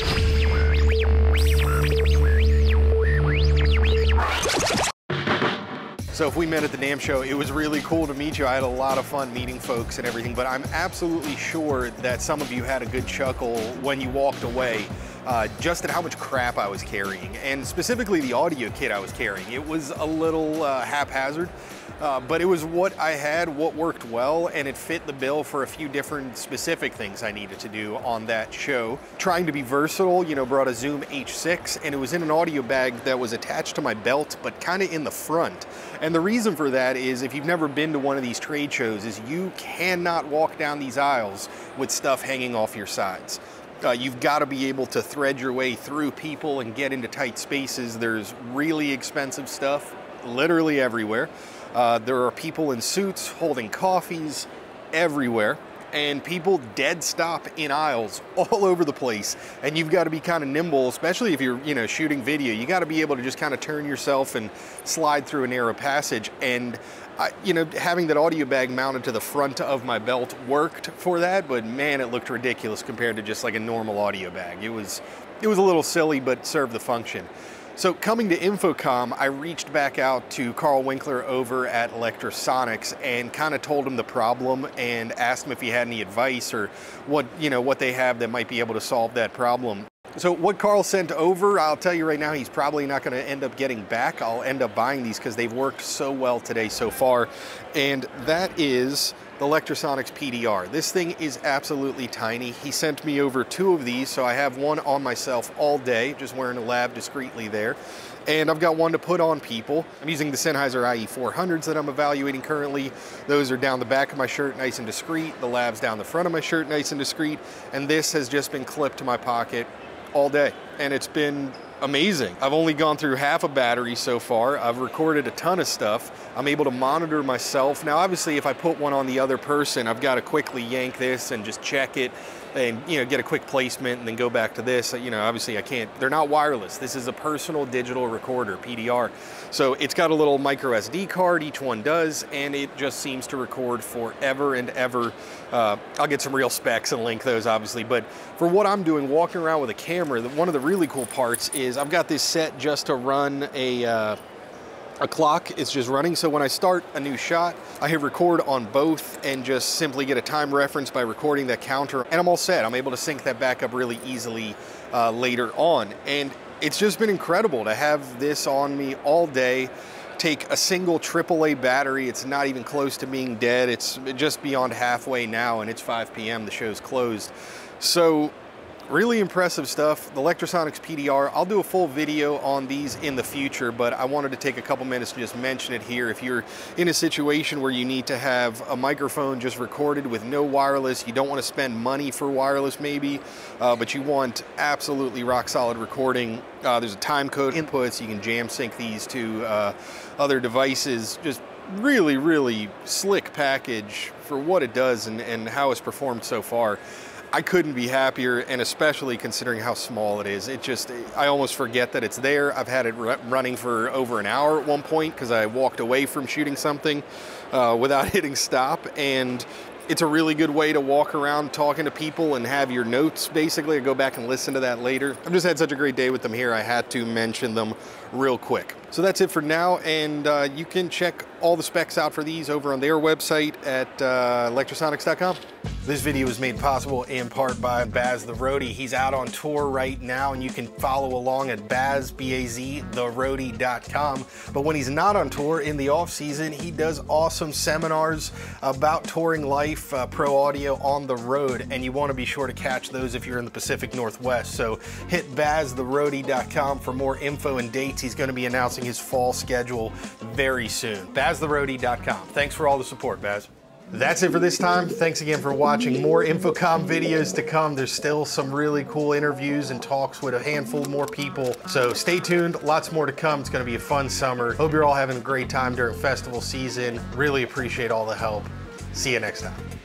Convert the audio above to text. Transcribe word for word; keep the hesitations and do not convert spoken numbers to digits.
So if we met at the NAMM show, it was really cool to meet you. I had a lot of fun meeting folks and everything, but I'm absolutely sure that some of you had a good chuckle when you walked away uh, just at how much crap I was carrying, and specifically the audio kit I was carrying. It was a little uh, haphazard, uh, but it was what I had, what worked well, and it fit the bill for a few different specific things I needed to do on that show. Trying to be versatile, you know, brought a Zoom H six, and it was in an audio bag that was attached to my belt, but kind of in the front. And the reason for that is, if you've never been to one of these trade shows, is you cannot walk down these aisles with stuff hanging off your sides. Uh, you've got to be able to thread your way through people and get into tight spaces. There's really expensive stuff literally everywhere. Uh, there are people in suits holding coffees everywhere, and people dead stop in aisles all over the place. And you've got to be kind of nimble, especially if you're, you know, shooting video. You got to be able to just kind of turn yourself and slide through a narrow passage. And I, you know, having that audio bag mounted to the front of my belt worked for that, but man, it looked ridiculous compared to just like a normal audio bag. It was, it was a little silly, but served the function. So coming to InfoComm, I reached back out to Carl Winkler over at Electrosonics and kind of told him the problem and asked him if he had any advice or what, you know, what they have that might be able to solve that problem. So what Carl sent over, I'll tell you right now, he's probably not going to end up getting back. I'll end up buying these because they've worked so well today so far. And that is the Electrosonics P D R. This thing is absolutely tiny. He sent me over two of these, so I have one on myself all day, just wearing a lab discreetly there. And I've got one to put on people. I'm using the Sennheiser I E four hundreds that I'm evaluating currently. Those are down the back of my shirt, nice and discreet. The lab's down the front of my shirt, nice and discreet. And this has just been clipped to my pocket all day, and it's been amazing. I've only gone through half a battery so far. I've recorded a ton of stuff. I'm able to monitor myself. Now, obviously, if I put one on the other person, I've got to quickly yank this and just check it and, you know, get a quick placement and then go back to this. You know, obviously I can't, they're not wireless. This is a personal digital recorder, P D R. So it's got a little micro S D card, each one does, and it just seems to record forever and ever. Uh, I'll get some real specs and link those, obviously, but for what I'm doing, walking around with a camera, one of the really cool parts is I've got this set just to run a, uh, a clock. It's just running, so when I start a new shot, I hit record on both and just simply get a time reference by recording that counter, and I'm all set. I'm able to sync that back up really easily uh, later on, and it's just been incredible to have this on me all day. Take a single triple A battery, it's not even close to being dead. It's just beyond halfway now, and it's five P M, the show's closed. So really impressive stuff. The Electrosonics P D R, I'll do a full video on these in the future, but I wanted to take a couple minutes to just mention it here. If you're in a situation where you need to have a microphone just recorded with no wireless, you don't want to spend money for wireless maybe, uh, but you want absolutely rock solid recording, uh, there's a time code input, so you can jam sync these to uh, other devices. Just really, really slick package for what it does and, and how it's performed so far. I couldn't be happier, and especially considering how small it is. It just, I almost forget that it's there. I've had it running for over an hour at one point because I walked away from shooting something uh, without hitting stop, and it's a really good way to walk around talking to people and have your notes, basically. I'll go back and listen to that later. I've just had such a great day with them here, I had to mention them real quick. So that's it for now, and uh, you can check all the specs out for these over on their website at uh, electrosonics dot com. This video was made possible in part by Baz the Roadie. He's out on tour right now, and you can follow along at Baz, B A Z, the roadie dot com. But when he's not on tour in the off season, he does awesome seminars about touring life, uh, pro audio on the road, and you want to be sure to catch those if you're in the Pacific Northwest. So hit Baz the roadie dot com for more info and dates. He's going to be announcing his fall schedule very soon. Baz the roadie dot com. Thanks for all the support, Baz. That's it for this time. Thanks again for watching. More InfoComm videos to come. There's still some really cool interviews and talks with a handful more people. So stay tuned. Lots more to come. It's going to be a fun summer. Hope you're all having a great time during festival season. Really appreciate all the help. See you next time.